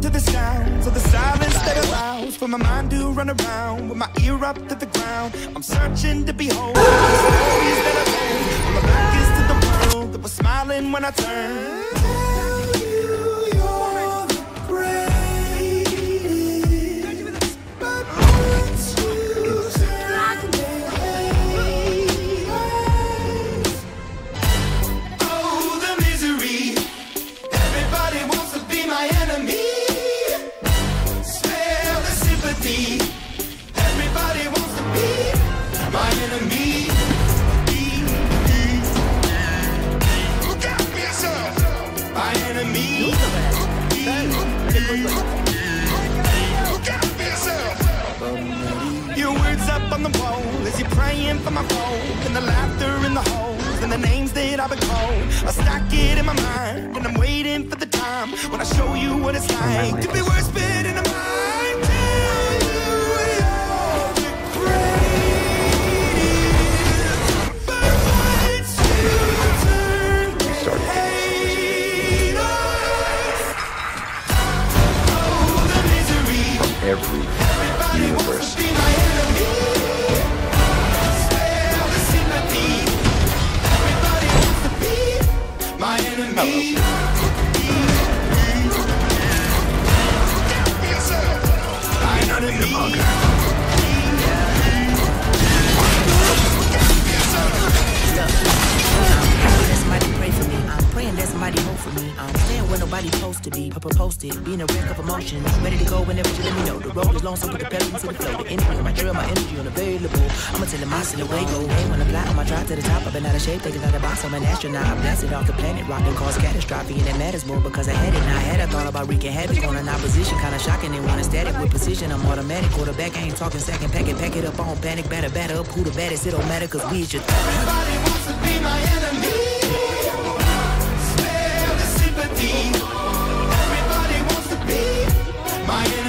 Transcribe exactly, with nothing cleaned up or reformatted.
to the sounds of the silence that allows for my mind to run around with my ear up to the ground. I'm searching to behold the stories that I told when my back is to the world that was smiling when I turned. Your words up on the wall as you're praying for my phone, and the laughter in the holes and the names that I've been called. I stack it in my mind and I'm waiting for the time when I show you what it's like to be worth spitting a mind. Tell you you're the greatest, but once you turn to hate us, oh the misery. Every universe. Somebody hope for me. I'm staying where nobody's supposed to be. Papa posted, being a wreck of emotions. Ready to go whenever you let me know. The road is long, so put the pedal into the flow. The energy on my trail, my energy unavailable. I'ma tell him I see the way go. Hey, when I fly on my drive to the top, I've been out of shape, thinking out the box. I'm an astronaut. I blasted off the planet, rock that caused catastrophe, and it matters more because I had it. Now I had a thought about wreaking havoc on an opposition, kinda shocking. They want a static with precision. I'm automatic, quarterback. I ain't talking second, pack it, pack it up on panic, batter, batter up. Who the baddest? It don't matter, cause we just. Everybody wants to be my enemy. Everybody wants to be my enemy.